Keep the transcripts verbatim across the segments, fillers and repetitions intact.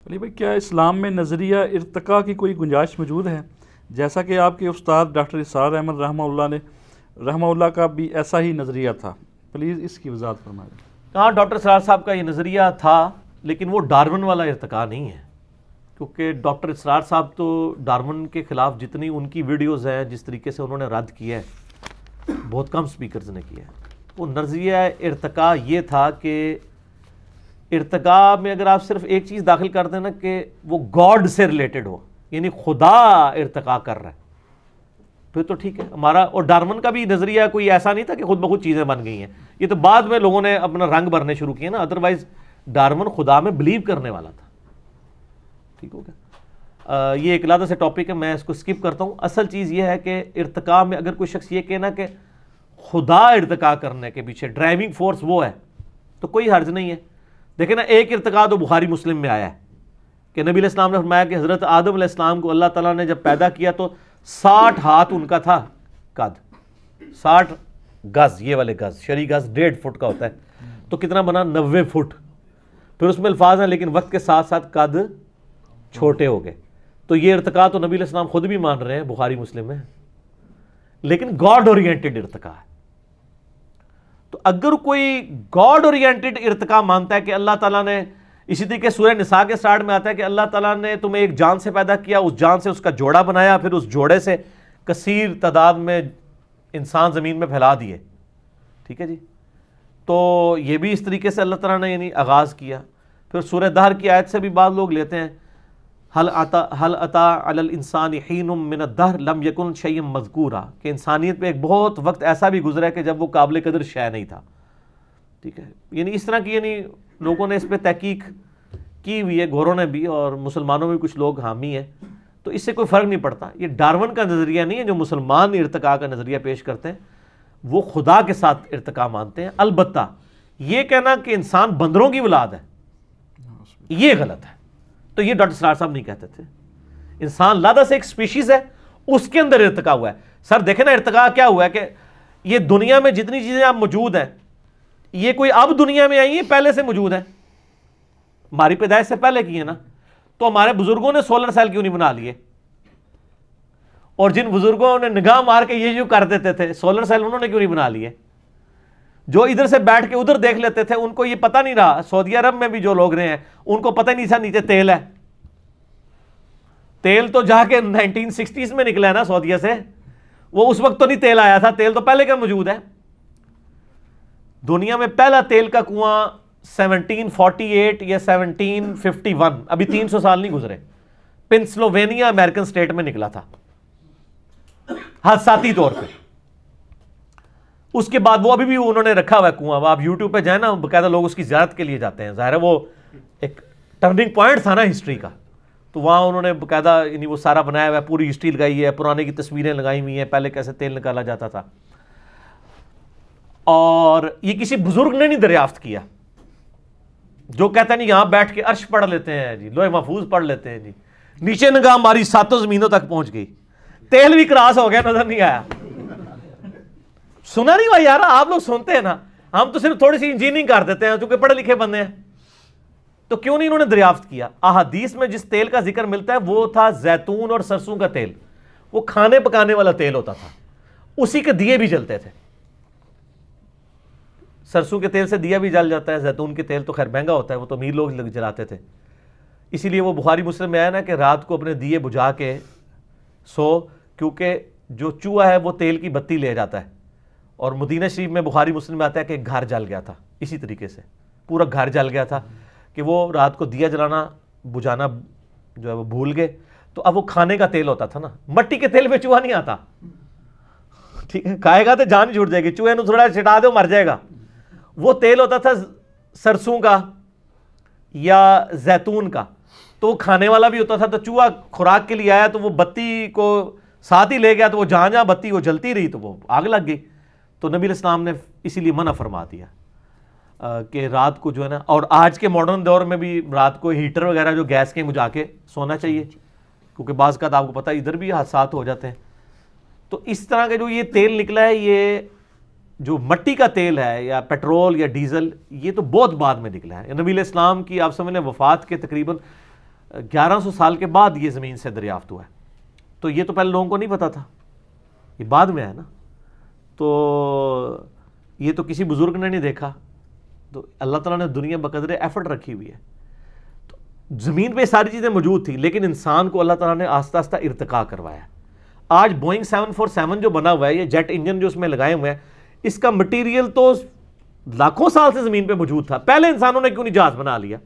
علی بھائی، کیا اسلام میں نظریہ ارتقاء کی کوئی گنجائش موجود ہے؟ جیسا کہ آپ کے استاد ڈاکٹر اسرار احمد رحمہ اللہ نے رحمہ اللہ کا بھی ایسا ہی نظریہ تھا، پلیز اس کی وضاحت فرمائیں۔ ہاں، ڈاکٹر اسرار صاحب کا یہ نظریہ تھا، لیکن وہ ڈارون والا ارتقاء نہیں ہے، کیونکہ ڈاکٹر اسرار صاحب تو ڈارون کے خلاف جتنی ان کی ویڈیوز ہیں، جس طریقے سے انہوں نے رد کیا ہے، بہت کم سپیکرز نے کیا ہے۔ وہ نظریہ ارتقاء یہ تھا کہ ارتقاء میں اگر آپ صرف ایک چیز داخل کر دیں نا کہ وہ گاڈ سے ریلیٹڈ ہو، یعنی خدا ارتقاء کر رہا ہے، پھر تو ٹھیک ہے ہمارا۔ اور ڈارون کا بھی نظریہ کوئی ایسا نہیں تھا کہ خود بخود چیزیں بن گئی ہیں، یہ تو بعد میں لوگوں نے اپنا رنگ بھرنے شروع کیے نا، ادروائز ڈارون خدا میں بلیو کرنے والا تھا۔ ٹھیک ہو گیا، یہ ایک علیحدہ سے ٹاپک ہے، میں اس کو سکپ کرتا ہوں۔ اصل چیز یہ ہے کہ ارتقاء میں اگر کوئی شخص یہ کہنا کہ خدا ارتقاء کرنے کے پیچھے ڈرائیونگ فورس وہ ہے، تو کوئی حرج نہیں ہے۔ دیکھیں نا، ایک ارتقاء تو بخاری مسلم میں آیا ہے کہ نبی علیہ السلام نے فرمایا کہ حضرت آدم علیہ السلام کو اللہ تعالیٰ نے جب پیدا کیا تو ساٹھ ہاتھ ان کا تھا قد، ساٹھ گز، یہ والے گز، شرعی گز ڈیڑھ فٹ کا ہوتا ہے، تو کتنا بنا؟ نوے فٹ۔ پھر اس میں الفاظ ہیں لیکن وقت کے ساتھ ساتھ قد چھوٹے ہو گئے، تو یہ ارتقاء تو نبی علیہ السلام خود بھی مان رہے ہیں، بخاری مسلم میں، لیکن گاڈ اورینٹڈ ارتقاء ہے۔ تو اگر کوئی گاڈ اورینٹڈ ارتقاء مانتا ہے کہ اللہ تعالیٰ نے، اسی طریقے سورہ نساء کے سٹارٹ میں آتا ہے کہ اللہ تعالیٰ نے تمہیں ایک جان سے پیدا کیا، اس جان سے اس کا جوڑا بنایا، پھر اس جوڑے سے کثیر تعداد میں انسان زمین میں پھیلا دیے، ٹھیک ہے جی، تو یہ بھی اس طریقے سے اللہ تعالیٰ نے یعنی آغاز کیا۔ پھر سورہ دہر کی آیت سے بھی بعض لوگ لیتے ہیں، حل اتا حل اتا علی الانسان حین من الدہر لم یکن شیئا مذکورا، کہ انسانیت پہ ایک بہت وقت ایسا بھی گزرا ہے کہ جب وہ قابل قدر شے نہیں تھا، ٹھیک ہے۔ یعنی اس طرح کی یعنی لوگوں نے اس پہ تحقیق کی ہوئی ہے، گوروں نے بھی، اور مسلمانوں میں کچھ لوگ حامی ہیں، تو اس سے کوئی فرق نہیں پڑتا۔ یہ ڈارون کا نظریہ نہیں ہے جو مسلمان ارتقاء کا نظریہ پیش کرتے ہیں، وہ خدا کے ساتھ ارتقاء مانتے ہیں۔ البتہ یہ کہنا کہ انسان بندروں کی اولاد ہے، یہ غلط ہے، تو یہ ڈاکٹر اسرار صاحب نہیں کہتے تھے۔ انسان لادہ سے ایک سپیشیز ہے، اس کے اندر ارتقاء ہوا ہے۔ سر دیکھیں نا، ارتقاء کیا ہوا ہے کہ یہ دنیا میں جتنی چیزیں اب موجود ہیں، یہ کوئی اب دنیا میں آئی ہیں، پہلے سے موجود ہیں، ہماری پیدائش سے پہلے کی ہے نا۔ تو ہمارے بزرگوں نے سولر سیل کیوں نہیں بنا لیے؟ اور جن بزرگوں نے نگاہ مار کے یہ جو کر دیتے تھے سولر سیل، انہوں نے کیوں نہیں بنا لیے؟ جو ادھر سے بیٹھ کے ادھر دیکھ لیتے تھے، ان کو یہ پتہ نہیں رہا، سعودی عرب میں بھی جو لوگ رہے ہیں ان کو پتہ نہیں تھا نیچے تیل ہے۔ تیل تو جا کے نائنٹین سکسٹیز میں نکلا ہے نا سعودیہ سے، وہ اس وقت تو نہیں تیل آیا تھا، تیل تو پہلے کا موجود ہے۔ دنیا میں پہلا تیل کا کنواں سیونٹین فورٹی ایٹ یا سیونٹین ففٹی ون، ابھی تین سو سال نہیں گزرے، پنسلوینیا امریکن سٹیٹ میں نکلا تھا حادثاتی طور پہ۔ اس کے بعد وہ ابھی بھی انہوں نے رکھا ہوا ہے کنواں، وہ آپ یوٹیوب پہ جائیں نا، باقاعدہ لوگ اس کی زیارت کے لیے جاتے ہیں، ظاہر ہے وہ ایک ٹرننگ پوائنٹ تھا نا ہسٹری کا، تو وہاں انہوں نے باقاعدہ یعنی وہ سارا بنایا ہوا ہے، پوری ہسٹری لگائی ہے، پرانے کی تصویریں لگائی ہوئی ہیں، پہلے کیسے تیل نکالا جاتا تھا۔ اور یہ کسی بزرگ نے نہیں دریافت کیا، جو کہتا نہیں یہاں بیٹھ کے عرش پڑھ لیتے ہیں جی، لوح محفوظ پڑھ لیتے ہیں جی، نیچے نگاہ ہماری ساتوں زمینوں تک پہنچ گئی، تیل بھی کراس ہو گیا، نظر نہیں آیا۔ سنا نہیں ہوا یار، آپ لوگ سنتے ہیں نا، ہم تو صرف تھوڑی سی انجینئرنگ کر دیتے ہیں چونکہ پڑھے لکھے بندے ہیں، تو کیوں نہیں انہوں نے دریافت کیا؟ احادیث میں جس تیل کا ذکر ملتا ہے وہ تھا زیتون اور سرسوں کا تیل، وہ کھانے پکانے والا تیل ہوتا تھا، اسی کے دیے بھی جلتے تھے۔ سرسوں کے تیل سے دیا بھی جل جاتا ہے، زیتون کے تیل تو خیر مہنگا ہوتا ہے، وہ تو امیر لوگ جلاتے تھے، اسی لیے وہ بخاری مسلم میں آیا نا کہ رات کو اپنے دیے بجھا کے سو، کیونکہ جو چوہا ہے وہ تیل کی بتی لے جاتا ہے۔ اور مدینہ شریف میں بخاری مسلم میں آتا ہے کہ گھر جل گیا تھا، اسی طریقے سے پورا گھر جل گیا تھا کہ وہ رات کو دیا جلانا بجھانا جو ہے وہ بھول گئے، تو اب وہ کھانے کا تیل ہوتا تھا نا، مٹی کے تیل میں چوہا نہیں آتا، ٹھیک ہے، کھائے گا تو جان چھوٹ جائے گی، چوہے نو تھوڑا چھٹا دے مر جائے گا۔ وہ تیل ہوتا تھا سرسوں کا یا زیتون کا، تو وہ کھانے والا بھی ہوتا تھا، تو چوہا خوراک کے لیے آیا تو وہ بتی کو ساتھ ہی لے گیا، تو وہ جہاں جہاں بتی وہ جلتی رہی تو وہ آگ لگ گئی، تو نبی علیہ السلام نے اسی لیے منع فرما دیا کہ رات کو جو ہے نا، اور آج کے ماڈرن دور میں بھی رات کو ہیٹر وغیرہ جو گیس کے بجھا کے سونا چاہیے، کیونکہ بعض کا آپ کو پتہ ادھر بھی حادثات ہو جاتے ہیں۔ تو اس طرح کا جو یہ تیل نکلا ہے، یہ جو مٹی کا تیل ہے یا پیٹرول یا ڈیزل، یہ تو بہت بعد میں نکلا ہے۔ نبی علیہ السلام کی آپ سمجھ لیں وفات کے تقریباً گیارہ سو سال کے بعد یہ زمین سے دریافت ہوا ہے. تو یہ تو پہلے لوگوں کو نہیں پتا تھا, یہ بعد میں ہے نا. تو یہ تو کسی بزرگ نے نہیں دیکھا, تو اللہ تعالیٰ نے دنیا بقدر ایفرٹ رکھی ہوئی ہے. تو زمین پہ ساری چیزیں موجود تھیں, لیکن انسان کو اللہ تعالیٰ نے آہستہ آہستہ ارتقا کروایا. آج بوئنگ سیون فور سیون جو بنا ہوا ہے, یہ جیٹ انجن جو اس میں لگائے ہوئے ہیں, اس کا مٹیریل تو لاکھوں سال سے زمین پہ موجود تھا. پہلے انسانوں نے کیوں نہیں جہاز بنا لیا؟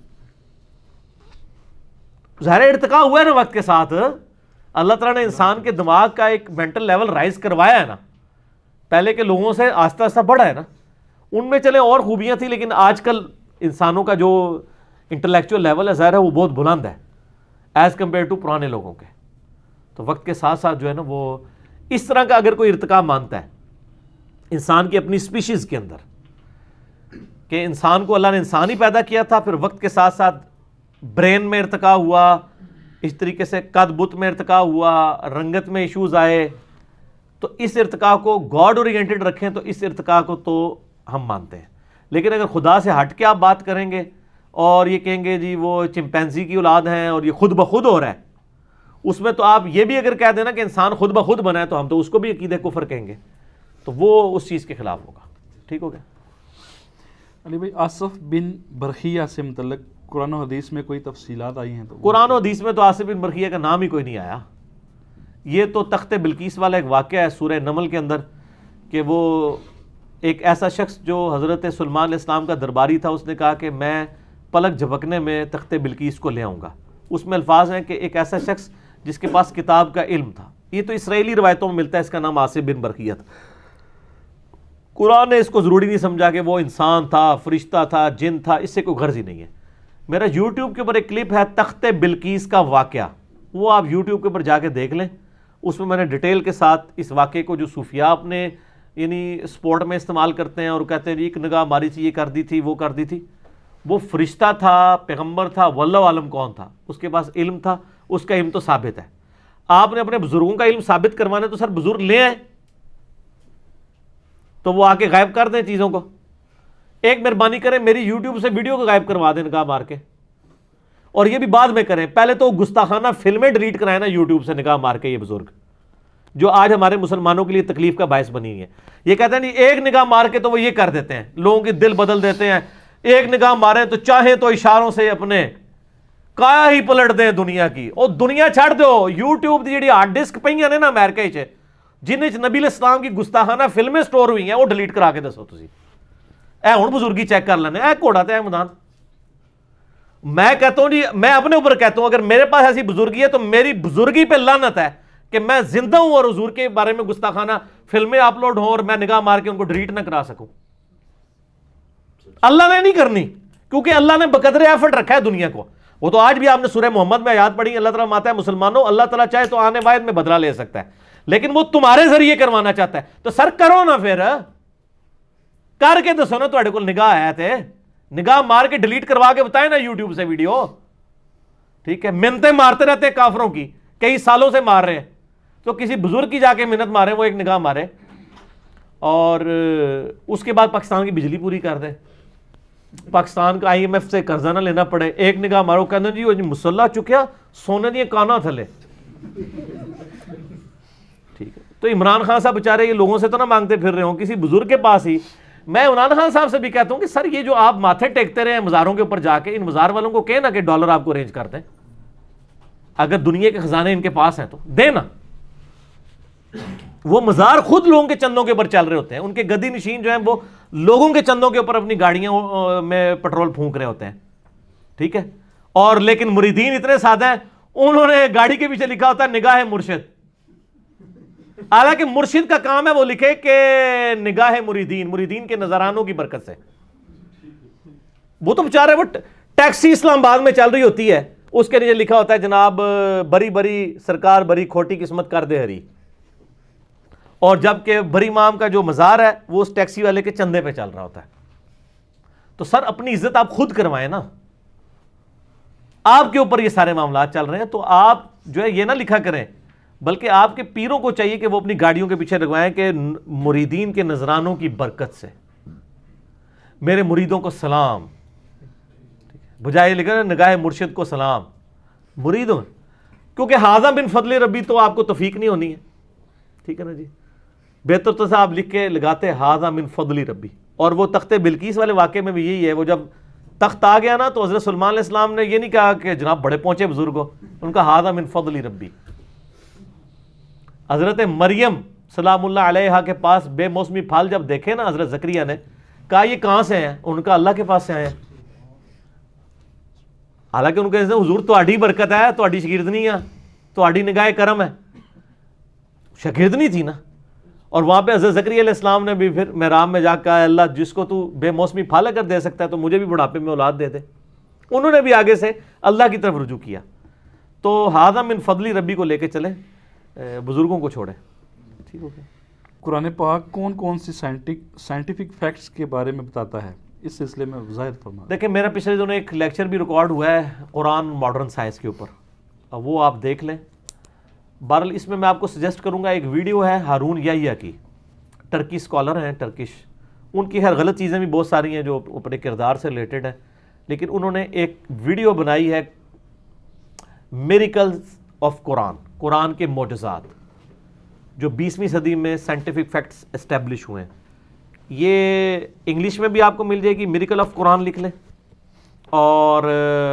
ظاہر ارتقا ہوا ہے نا وقت کے ساتھ. اللہ تعالیٰ نے انسان کے دماغ کا ایک مینٹل لیول رائز کروایا ہے نا, پہلے کے لوگوں سے آہستہ آہستہ بڑھا ہے نا. ان میں چلے اور خوبیاں تھیں, لیکن آج کل انسانوں کا جو انٹلیکچوئل لیول ہے ظاہر ہے وہ بہت بلند ہے ایز کمپیئر ٹو پرانے لوگوں کے. تو وقت کے ساتھ ساتھ جو ہے نا وہ اس طرح کا اگر کوئی ارتقا مانتا ہے انسان کی اپنی اسپیشیز کے اندر, کہ انسان کو اللہ نے انسان ہی پیدا کیا تھا, پھر وقت کے ساتھ ساتھ برین میں ارتقا ہوا, اس طریقے سے قد بت میں ارتقا ہوا, رنگت میں ایشوز آئے, تو اس ارتقا کو گاڈ اورینٹڈ رکھیں تو اس ارتقا کو تو ہم مانتے ہیں. لیکن اگر خدا سے ہٹ کے آپ بات کریں گے اور یہ کہیں گے جی وہ چمپینزی کی اولاد ہیں اور یہ خود بخود ہو رہا ہے, اس میں تو آپ یہ بھی اگر کہہ دینا کہ انسان خود بخود بنا ہے تو ہم تو اس کو بھی عقیدہ کفر کہیں گے, تو وہ اس چیز کے خلاف ہوگا. ٹھیک ہو گیا. علی بھائی, آصف بن برخیہ سے متعلق قرآن و حدیث میں کوئی تفصیلات آئی ہیں؟ تو قرآن و حدیث میں تو آصف بن برخیہ کا نام ہی کوئی نہیں آیا. یہ تو تخت بلقیس والا ایک واقعہ ہے سورہ نمل کے اندر, کہ وہ ایک ایسا شخص جو حضرت سلیمان علیہ السلام کا درباری تھا, اس نے کہا کہ میں پلک جھپکنے میں تخت بلقیس کو لے آؤں گا. اس میں الفاظ ہیں کہ ایک ایسا شخص جس کے پاس کتاب کا علم تھا. یہ تو اسرائیلی روایتوں میں ملتا ہے, اس کا نام آصف بن برخیہ تھا. قرآن نے اس کو ضروری نہیں سمجھا کہ وہ انسان تھا, فرشتہ تھا, جن تھا, اس سے کوئی غرض ہی نہیں ہے. میرا یوٹیوب کے اوپر ایک کلپ ہے تخت بلقیس کا واقعہ, وہ آپ یوٹیوب کے اوپر جا کے دیکھ لیں. اس میں میں نے ڈیٹیل کے ساتھ اس واقعے کو, جو صوفیاء اپنے یعنی سپورٹ میں استعمال کرتے ہیں اور کہتے ہیں جی ایک نگاہ ماری تھی, یہ کر دی تھی, وہ کر دی تھی, وہ فرشتہ تھا, پیغمبر تھا, واللہ عالم کون تھا, اس کے پاس علم تھا, اس کا علم تو ثابت ہے. آپ نے اپنے بزرگوں کا علم ثابت کروانا تو سر بزرگ لے آئیں, تو وہ آ کے غائب کر دیں چیزوں کو. ایک مہربانی کریں, میری یوٹیوب سے ویڈیو کو غائب کروا دیں نگاہ مار کے, اور یہ بھی بعد میں کریں. پہلے تو گستاخانہ فلمیں ڈیلیٹ کرائیں نا یوٹیوب سے نگاہ مار کے. یہ بزرگ جو آج ہمارے مسلمانوں کے لیے تکلیف کا باعث بنی ہے, یہ کہتے ہیں نہیں ایک نگاہ مار کے تو وہ یہ کر دیتے ہیں, لوگوں کے دل بدل دیتے ہیں. ایک نگاہ ماریں تو چاہیں تو اشاروں سے اپنے کایا ہی پلٹ دیں دنیا کی, اور دنیا چھڑ دو. یوٹیوب کی جی ہارڈ ڈسک پہ نے نا امریکہ چ, جن نبی علیہ السلام کی گستاخانہ فلمیں سٹور ہوئی ہیں, وہ ڈیلیٹ کرا کے دسو تسی. اے ہوں بزرگی چیک کر لینے, اے گھوڑا تے مدان. میں کہتا ہوں جی, میں اپنے اوپر کہتا ہوں, اگر میرے پاس ایسی بزرگی ہے تو میری بزرگی پہ لعنت ہے کہ میں زندہ ہوں اور حضور کے بارے میں گستاخانہ فلمیں اپلوڈ ہوں اور میں نگاہ مار کے ان کو ڈیلیٹ نہ کرا سکوں. اللہ نے نہیں کرنی, کیونکہ اللہ نے بقدر ایفرٹ رکھا ہے دنیا کو. وہ تو آج بھی آپ نے سورہ محمد میں آیات پڑھی, اللہ تعالیٰ ماتا ہے مسلمانوں, اللہ تعالیٰ چاہے تو آنے واحد میں بدلہ لے سکتا ہے, لیکن وہ تمہارے ذریعے کروانا چاہتا ہے. تو سر کرو نا, پھر کر کے دسو نا, تھوڑے کو نگاہ آیا تھے, نگاہ مار کے ڈیلیٹ کروا کے بتائیں نا یوٹیوب سے ویڈیو. ٹھیک ہے, منتیں مارتے رہتے ہیں کافروں کی, کئی سالوں سے مار رہے ہیں, تو کسی بزرگ کی جا کے منت مارے, وہ ایک نگاہ مارے, اور اس کے بعد پاکستان کی بجلی پوری کر دے, پاکستان کا آئی ایم ایف سے قرضہ نہ لینا پڑے. ایک نگاہ مارو, کہنا جی وہ مسلح چکیا سونے دیا کانا تھلے. ٹھیک ہے, تو عمران خان صاحب بےچارے یہ لوگوں سے تو نہ مانگتے پھر رہے ہوں, کسی بزرگ کے پاس ہی. میں عمران خان صاحب سے بھی کہتا ہوں کہ سر یہ جو آپ ماتھے ٹیکتے رہے ہیں مزاروں کے اوپر جا کے, ان مزار والوں کو کہنا کہ ڈالر آپ کو ارینج کر دیں, اگر دنیا کے خزانے ان کے پاس ہیں تو دینا. وہ مزار خود لوگوں کے چندوں کے اوپر چل رہے ہوتے ہیں, ان کے گدی نشین جو ہیں وہ لوگوں کے چندوں کے اوپر اپنی گاڑیوں میں پٹرول پھونک رہے ہوتے ہیں. ٹھیک ہے, اور لیکن مریدین اتنے سادہ ہیں, انہوں نے گاڑی کے پیچھے لکھا ہوتا ہے نگاہ مرشد. حالانکہ مرشد کا کام ہے وہ لکھے کہ نگاہ مریدین, مریدین کے نظرانوں کی برکت سے. وہ تو بیچارے, وہ ٹیکسی اسلام آباد میں چل رہی ہوتی ہے, اس کے نیچے لکھا ہوتا ہے جناب بری بری سرکار بری کھوٹی قسمت کر دے ہری, اور جبکہ بری امام کا جو مزار ہے وہ اس ٹیکسی والے کے چندے پہ چل رہا ہوتا ہے. تو سر اپنی عزت آپ خود کروائیں نا, آپ کے اوپر یہ سارے معاملات چل رہے ہیں, تو آپ جو ہے یہ نہ لکھا کریں, بلکہ آپ کے پیروں کو چاہیے کہ وہ اپنی گاڑیوں کے پیچھے لگوائیں کہ مریدین کے نذرانوں کی برکت سے میرے مریدوں کو سلام, بجائے لکھا نگاہ مرشد کو سلام. مرید ہوں, کیونکہ ہاذا من فضل ربی تو آپ کو توفیق نہیں ہونی ہے, ٹھیک ہے نا جی. بہتر تو صاحب لکھ کے لگاتے ہاذا من فضل ربی. اور وہ تخت بلقیس والے واقعے میں بھی یہی ہے, وہ جب تخت آ گیا نا تو حضرت سلمان علیہ السلام نے یہ نہیں کہا کہ جناب بڑے پہنچے بزرگ ہو, ان کا ہاذا من فضل ربی. حضرت مریم سلام اللہ علیہا کے پاس بے موسمی پھل جب دیکھے نا حضرت زکریا نے, کہا یہ کہاں سے ہیں؟ ان کا اللہ کے پاس سے آئے ہیں. حالانکہ ان کے حضور تہاڈی برکت ہے, تہاڈی شاگردنی ہے, تہاڈی نگاہ کرم ہے, شاگردنی تھی نا. اور وہاں پہ حضرت زکریا علیہ السلام نے بھی پھر محراب میں جا کہا اللہ جس کو تو بے موسمی پھل اگر دے سکتا ہے تو مجھے بھی بڑھاپے میں اولاد دے دے. انہوں نے بھی آگے سے اللہ کی طرف رجوع کیا. تو ہاذا من فضل ربی کو لے کے چلیں, بزرگوں کو چھوڑیں. ٹھیک ہو گیا. قرآن پاک کون کون سی سائنٹیفک فیکٹس کے بارے میں بتاتا ہے, اس سلسلے میں وضاحت فرمائیں. دیکھیں میرا پچھلے دنوں ایک لیکچر بھی ریکارڈ ہوا ہے قرآن ماڈرن سائنس کے اوپر, وہ آپ دیکھ لیں. بہرحال اس میں میں آپ کو سجیسٹ کروں گا, ایک ویڈیو ہے ہارون یحییٰ کی, ٹرکی اسکالر ہیں ٹرکش. ان کی ہر غلط چیزیں بھی بہت ساری ہیں جو اپنے کردار سے ریلیٹڈ ہیں, لیکن انہوں نے ایک ویڈیو بنائی ہے میریکلز آف قرآن, قرآن کے معجزات جو بیسویں صدی میں سائنٹیفک فیکٹس اسٹیبلش ہوئے ہیں. یہ انگلش میں بھی آپ کو مل جائے گی, میریکل آف قرآن لکھ لیں, اور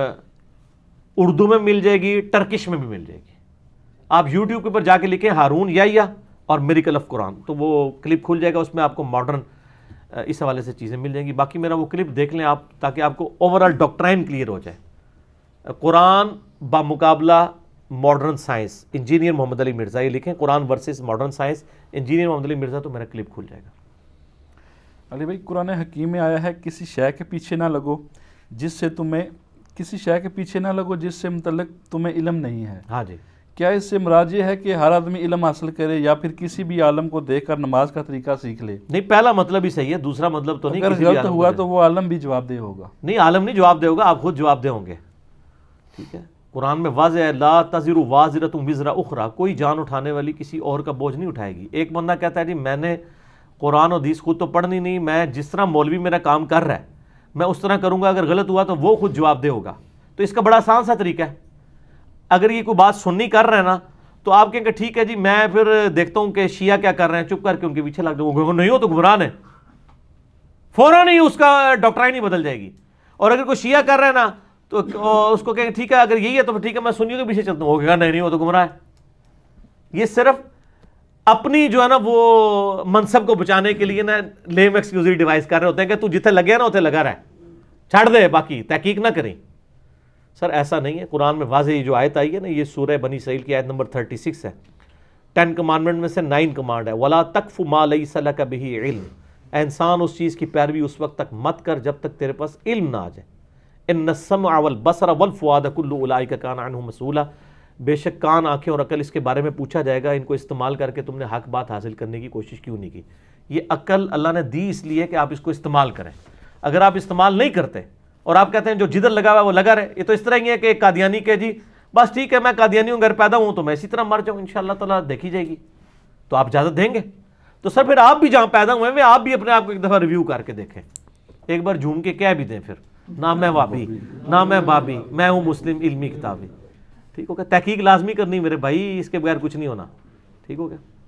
اردو میں مل جائے گی, ٹرکش میں بھی مل جائے گی. آپ یوٹیوب کے اوپر جا کے لکھیں ہارون یحییٰ اور میریکل آف قرآن, تو وہ کلپ کھل جائے گا, اس میں آپ کو ماڈرن اس حوالے سے چیزیں مل جائیں گی. باقی میرا وہ کلپ دیکھ لیں آپ, تاکہ آپ کو اوور آل ڈاکٹرائن کلیئر ہو جائے. قرآن بمقابلہ modern science, engineer Muhammad Ali Mirza, یہ لکھیں Quran versus modern science engineer Muhammad Ali Mirza, تو میرا کلپ کھل جائے گا. علی بھائی, قرآن حکیم میں آیا ہے کسی شے کے پیچھے نہ لگو جس سے تمہیں کسی شے کے پیچھے نہ لگو جس سے متعلق تمہیں علم نہیں ہے. ہاں جی. کیا اس سے مراد یہ ہے کہ ہر آدمی علم حاصل کرے یا پھر کسی بھی عالم کو دیکھ کر نماز کا طریقہ سیکھ لے؟ نہیں, پہلا مطلب ہی صحیح ہے, دوسرا مطلب تو نہیں. اگر غلط ہوا تو وہ عالم بھی جواب دہ ہوگا. نہیں, عالم نہیں جواب دے ہوگا, آپ خود جواب دے ہوں گے. ٹھیک ہے, قرآن میں واضح ہے لا تزر وازرۃ وزر اخرى, کوئی جان اٹھانے والی کسی اور کا بوجھ نہیں اٹھائے گی. ایک بندہ کہتا ہے جی میں نے قرآن و حدیث خود تو پڑھنی نہیں, میں جس طرح مولوی میرا کام کر رہا ہے میں اس طرح کروں گا, اگر غلط ہوا تو وہ خود جواب دے ہوگا. تو اس کا بڑا آسان سا طریقہ ہے. اگر یہ کوئی بات سننی کر رہے ہیں نا تو آپ کہیں کہ ٹھیک ہے جی میں پھر دیکھتا ہوں کہ شیعہ کیا کر رہے ہیں, چپ کر کے ان کے پیچھے لگ جاؤں, نہیں ہو تو گمراہ ہے, فوراً ہی اس کا ڈاکٹرائن ہی بدل جائے گی. اور اگر کوئی شیعہ کر رہے ہیں نا تو اس کو کہیں ٹھیک ہے اگر یہی ہے تو ٹھیک ہے میں سنیوں کے پیچھے چلتا ہوں, ہوگا نہیں نہیں ہو تو گمراہ ہے. یہ صرف اپنی جو ہے نا وہ منصب کو بچانے کے لیے نا لیم ایکسکیوزری ڈیوائس کر رہے ہوتے ہیں کہ تو جتنے لگے نا اتنے لگا رہا ہے, چھڑ دے, باقی تحقیق نہ کریں. سر ایسا نہیں ہے. قرآن میں واضح یہ جو آیت آئی ہے نا, یہ سورہ بنی اسرائیل کی آیت نمبر تھرٹی سکس ہے. ٹین کمانڈمنٹ میں سے نائن کمانڈ ہے, وَلَا تَقْفُ مَا لَيْسَ لَكَ بِهِ عِلْمٌ, اے انسان اس چیز کی پیروی اس وقت تک مت کر جب تک تیرے پاس علم نہ آ جائے. اِنَّ السَّمْعَ وَالْبَصَرَ وَالْفُؤَادَ كُلُّ أُولَٰئِكَ كَانَ عَنْهُ مسئولا, بے شک کان, آنکھیں اور عقل اس کے بارے میں پوچھا جائے گا. ان کو استعمال کر کے تم نے حق بات حاصل کرنے کی کوشش کیوں نہیں کی؟ یہ عقل اللہ نے دی اس لیے کہ آپ اس کو استعمال کریں. اگر آپ استعمال نہیں کرتے اور آپ کہتے ہیں جو جدھر لگا ہوا ہے وہ لگا رہے, یہ تو اس طرح ہی ہے کہ ایک قادیانی کہ جی بس ٹھیک ہے میں قادیانی ہوں, گھر پیدا ہوں تو میں اسی طرح مر جاؤں, انشاءاللہ تعالیٰ دیکھی جائے گی. تو آپ اجازت دیں گے؟ تو سر پھر آپ بھی جہاں پیدا ہوئے ہیں آپ بھی اپنے آپ کو ایک دفعہ ریویو کر کے دیکھیں, ایک بار جھوم کے کہہ بھی دیں پھر نہ میں وابی نہ میں بابی, میں ہوں مسلم علمی کتابی. ٹھیک ہو گیا. تحقیق لازمی کرنی میرے بھائی, اس کے بغیر کچھ نہیں ہونا. ٹھیک ہو گیا.